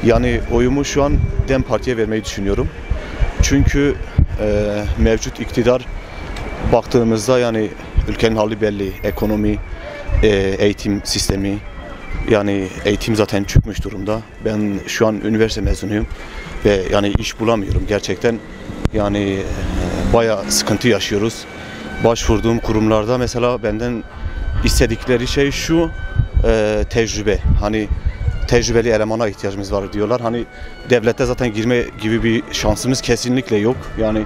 Yani oyumu şu an DEM Parti'ye vermeyi düşünüyorum. Çünkü mevcut iktidar baktığımızda yani ülkenin hali belli. Ekonomi, eğitim sistemi, yani eğitim zaten çökmüş durumda. Ben şu an üniversite mezunuyum ve yani iş bulamıyorum gerçekten. Yani bayağı sıkıntı yaşıyoruz. Başvurduğum kurumlarda mesela benden istedikleri şey şu, tecrübe. Hani tecrübeli elemana ihtiyacımız var diyorlar. Hani devlette zaten girme gibi bir şansımız kesinlikle yok. Yani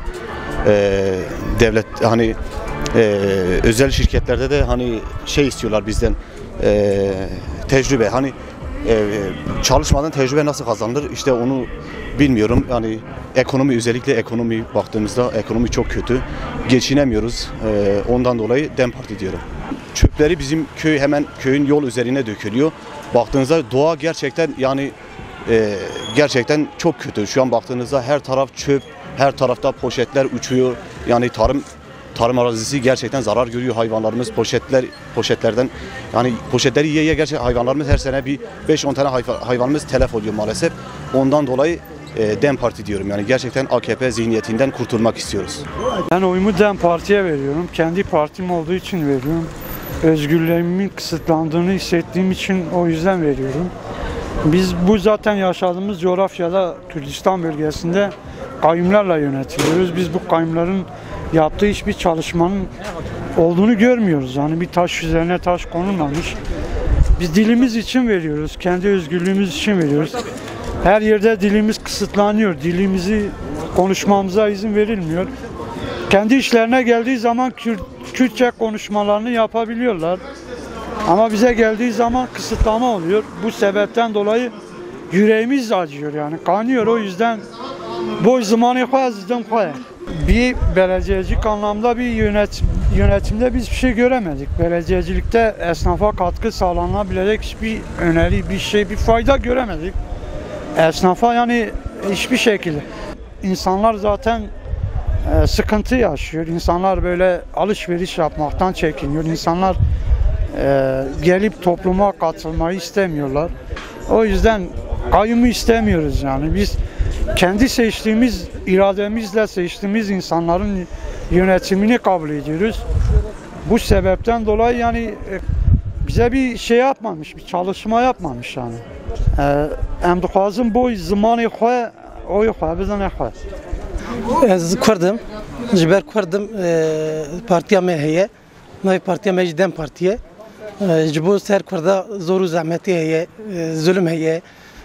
devlet hani özel şirketlerde de hani şey istiyorlar bizden, tecrübe. Hani çalışmadan tecrübe nasıl kazanılır? İşte onu bilmiyorum. Yani ekonomi, özellikle ekonomi baktığımızda ekonomi çok kötü. Geçinemiyoruz. Ondan dolayı DEM Parti diyorum. Çöpleri bizim köy, hemen köyün yol üzerine dökülüyor. Baktığınızda doğa gerçekten yani gerçekten çok kötü. Şu an baktığınızda her taraf çöp, her tarafta poşetler uçuyor. Yani tarım arazisi gerçekten zarar görüyor. Hayvanlarımız poşetlerden yani poşetleri yiye gerçekten hayvanlarımız her sene bir 5-10 tane hayvanımız telef oluyor maalesef. Ondan dolayı DEM Parti diyorum. Yani gerçekten AKP zihniyetinden kurtulmak istiyoruz. Ben oyumu DEM Parti'ye veriyorum. Kendi partim olduğu için veriyorum. Özgürlüğümün kısıtlandığını hissettiğim için o yüzden veriyorum. Biz bu zaten yaşadığımız coğrafyada Kürdistan bölgesinde kayyumlarla yönetiliyoruz. Biz bu kayyumların yaptığı hiçbir çalışmanın olduğunu görmüyoruz. Yani bir taş üzerine taş konulmamış. Biz dilimiz için veriyoruz. Kendi özgürlüğümüz için veriyoruz. Her yerde dilimiz kısıtlanıyor. Dilimizi konuşmamıza izin verilmiyor. Kendi işlerine geldiği zaman Kürtçe konuşmalarını yapabiliyorlar. Ama bize geldiği zaman kısıtlama oluyor. Bu sebepten dolayı yüreğimiz acıyor yani. Kanıyor, o yüzden bu zamanı koyazdım koyar. Bir belediyecilik anlamda bir yönetimde biz bir şey göremedik. Belediyecilikte esnafa katkı sağlanabilecek hiçbir öneri, bir fayda göremedik. Esnafa yani hiçbir şekilde. İnsanlar zaten sıkıntı yaşıyor. İnsanlar böyle alışveriş yapmaktan çekiniyor. İnsanlar gelip topluma katılmayı istemiyorlar. O yüzden kayyumu istemiyoruz yani. Biz kendi seçtiğimiz, irademizle seçtiğimiz insanların yönetimini kabul ediyoruz. Bu sebepten dolayı yani bize bir şey yapmamış, bir çalışma yapmamış yani. Em dixwazim bu zamanı xwe oy xwe bizane xwe. Ez Kurdim, ji ber Kurdim partiya me heye, navê partiya me jî DEM Partiye. Ji bo ser Kurda zor û zehmetê heye, zulüm heye,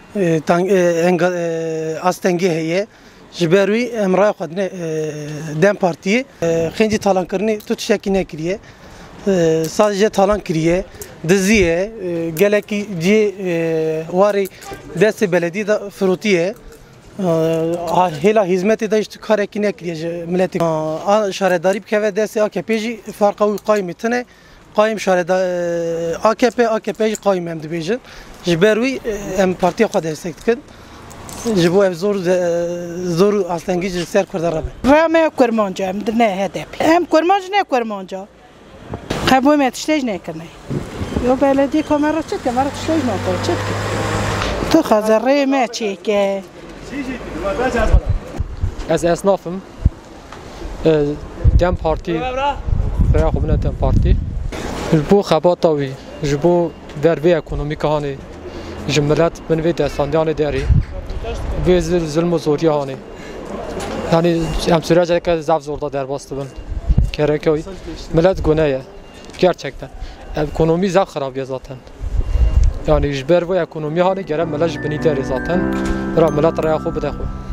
astengî heye. Ji ber wî em raya xwedine DEM Partiyê xêncî talankirinê tu tiştekî nekiriye. Sadece talan kiriye, diziye, gelekî cî warê destê belediyê de firotiye. Hêla hizmetê de ji karekî nekiriye ji miletê. Şaredarî bikeve destê AKP jî farqa wî qaymê tune. Qaym AKP jî qaym em dibêjin. Ji ber wî em partiya xwe destek dikin. Ji bo ev zor û astengî ji ser Kurda re be. Rame Kurmanca em ne HDP. Em Kurmanca ne Kurmanca. Kabul et işleş ne kırnay. Yo belediye kamera çek, kamera işleş ne yapıyor çek. Tu hazırı mı çeke? Ez esnafım. DEM Parti. Veya xubine DEM Parti. Bu xebatavi, bu derbi ekonomik hani, millet min ve destandiane deri. Ve zulm ve zoriye hani. Yani em sürece ki zav zorda derbastı ben. Gerekiyor. Millet güneye. Gerçekten. Ekonomi zaten zaten. Yani jber ve ekonomi hani gelen millet beni deri zaten. Millet raya xo bide xo.